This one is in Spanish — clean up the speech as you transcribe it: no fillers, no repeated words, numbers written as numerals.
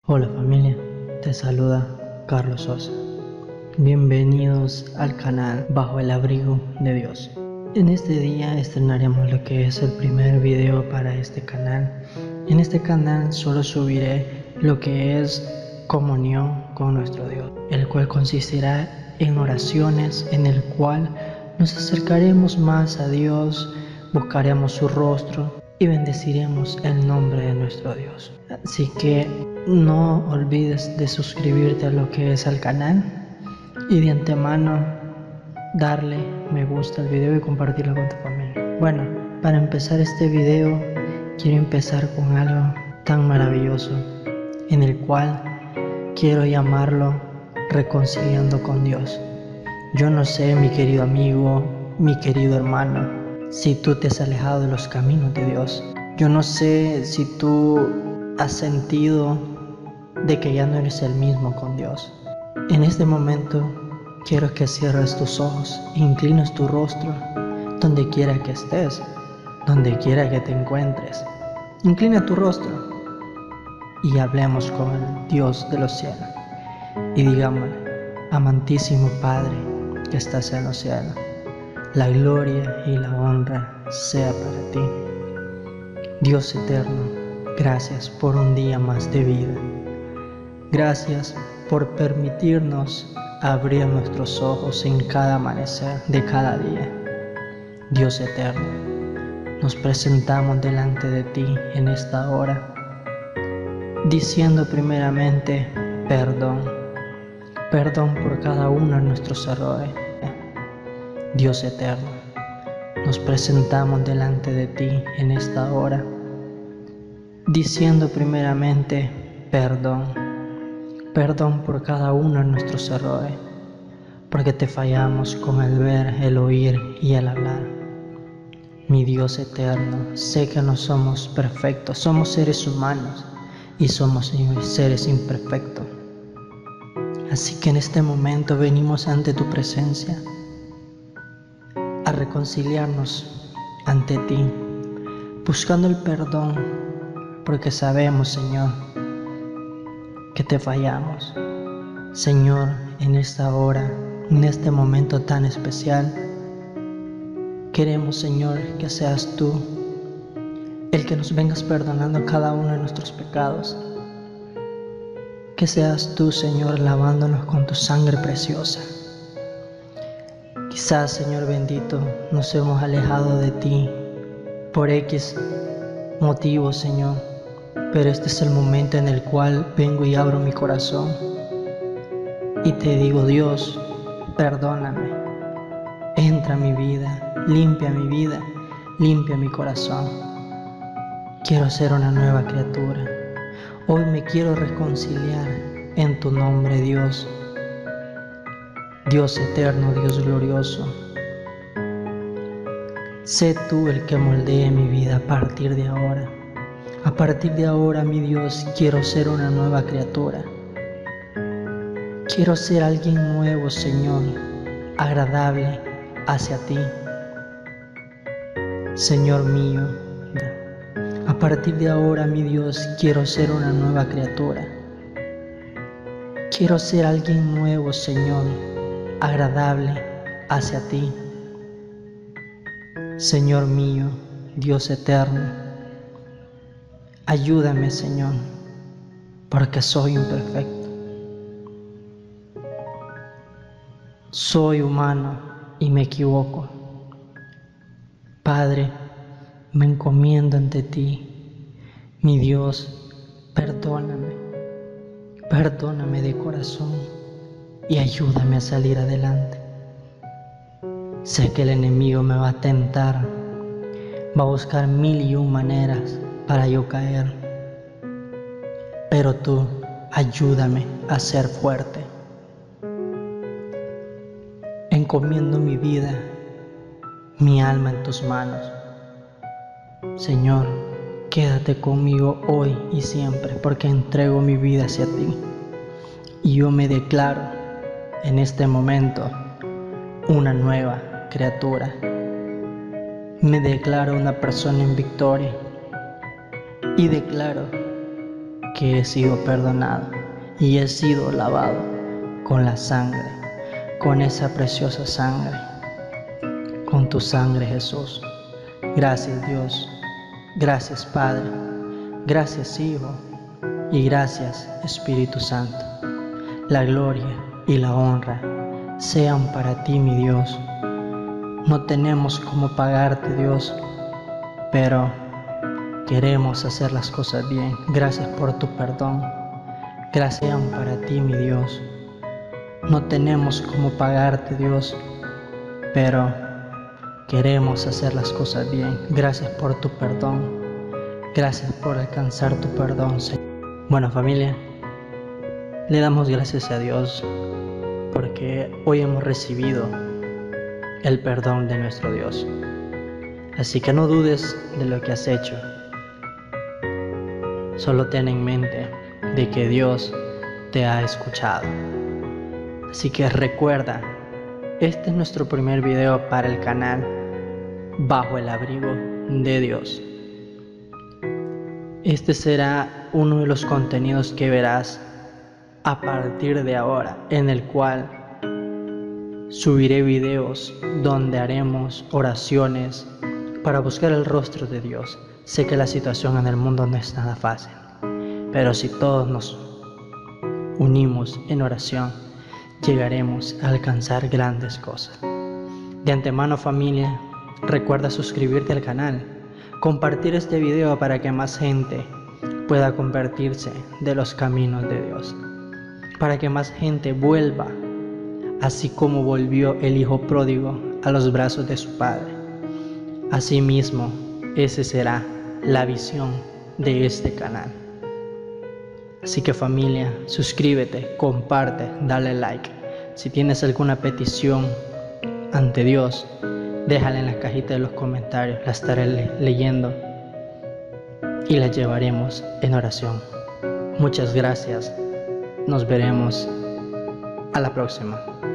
Hola familia, te saluda Carlos Sosa. Bienvenidos al canal Bajo el Abrigo de Dios. En este día estrenaremos lo que es el primer video para este canal. En este canal solo subiré lo que es comunión con nuestro Dios, el cual consistirá en oraciones en el cual nos acercaremos más a Dios, buscaremos su rostro y bendeciremos el nombre de nuestro Dios. Así que no olvides de suscribirte a lo que es al canal y de antemano darle me gusta al video y compartirlo con tu familia. Bueno, para empezar este video quiero empezar con algo tan maravilloso en el cual quiero llamarlo reconciliando con Dios. Yo no sé, mi querido amigo, mi querido hermano, si tú te has alejado de los caminos de Dios. Yo no sé si tú has sentido de que ya no eres el mismo con Dios. En este momento quiero que cierres tus ojos e inclines tu rostro donde quiera que estés, donde quiera que te encuentres. Inclina tu rostro y hablemos con el Dios de los cielos y digámosle: amantísimo Padre que estás en los cielos, la gloria y la honra sea para ti. Dios eterno, gracias por un día más de vida. Gracias por permitirnos abrir nuestros ojos en cada amanecer de cada día. Dios eterno, nos presentamos delante de ti en esta hora, diciendo primeramente perdón por cada uno de nuestros errores. Dios eterno, nos presentamos delante de ti en esta hora, diciendo primeramente perdón por cada uno de nuestros errores, porque te fallamos con el ver, el oír y el hablar. Mi Dios eterno, sé que no somos perfectos, somos seres humanos y somos seres imperfectos. Así que en este momento venimos ante tu presencia a reconciliarnos ante ti, buscando el perdón, porque sabemos, Señor, que te fallamos. Señor, en esta hora, en este momento tan especial, queremos, Señor, que seas tú el que nos vengas perdonando cada uno de nuestros pecados. Que seas tú, Señor, lavándonos con tu sangre preciosa. Quizás, Señor bendito, nos hemos alejado de ti por X motivos, Señor, pero este es el momento en el cual vengo y abro mi corazón y te digo: Dios, perdóname, entra a mi vida, limpia mi corazón. Quiero ser una nueva criatura. Hoy me quiero reconciliar en tu nombre, Dios. Dios eterno, Dios glorioso, sé tú el que moldee mi vida a partir de ahora. A partir de ahora, mi Dios, quiero ser una nueva criatura. Quiero ser alguien nuevo, Señor, agradable hacia ti. Señor mío, a partir de ahora, mi Dios, quiero ser una nueva criatura. Quiero ser alguien nuevo, Señor, agradable hacia ti. Señor mío, Dios eterno, ayúdame, Señor, porque soy imperfecto. Soy humano y me equivoco. Padre, me encomiendo ante ti. Mi Dios, perdóname de corazón y ayúdame a salir adelante. Sé que el enemigo me va a tentar, va a buscar 1001 maneras para yo caer, pero tú ayúdame a ser fuerte. Encomiendo mi vida, mi alma en tus manos. Señor, quédate conmigo hoy y siempre, porque entrego mi vida hacia ti. Y yo me declaro en este momento una nueva criatura. Me declaro una persona en victoria y declaro que he sido perdonado y he sido lavado con la sangre, con esa preciosa sangre, con tu sangre, Jesús. Gracias, Dios. Gracias, Padre. Gracias, Hijo. Y gracias, Espíritu Santo. La gloria y la honra sean para ti, mi Dios. No tenemos cómo pagarte, Dios, pero queremos hacer las cosas bien. Gracias por tu perdón. Gracias sean para ti, mi Dios. No tenemos cómo pagarte, Dios, pero queremos hacer las cosas bien. Gracias por tu perdón. Gracias por alcanzar tu perdón, Señor. Bueno, familia, le damos gracias a Dios porque hoy hemos recibido el perdón de nuestro Dios. Así que no dudes de lo que has hecho. Solo ten en mente de que Dios te ha escuchado. Así que recuerda, este es nuestro primer video para el canal Bajo el Abrigo de Dios. Este será uno de los contenidos que verás a partir de ahora, en el cual subiré videos donde haremos oraciones para buscar el rostro de Dios. Sé que la situación en el mundo no es nada fácil, pero si todos nos unimos en oración, llegaremos a alcanzar grandes cosas. De antemano, familia, recuerda suscribirte al canal, compartir este video para que más gente pueda convertirse de los caminos de Dios, para que más gente vuelva, así como volvió el hijo pródigo a los brazos de su padre. Asimismo, esa será la visión de este canal. Así que, familia, suscríbete, comparte, dale like. Si tienes alguna petición ante Dios, déjala en la cajita de los comentarios, la estaré leyendo y la llevaremos en oración. Muchas gracias. Nos veremos a la próxima.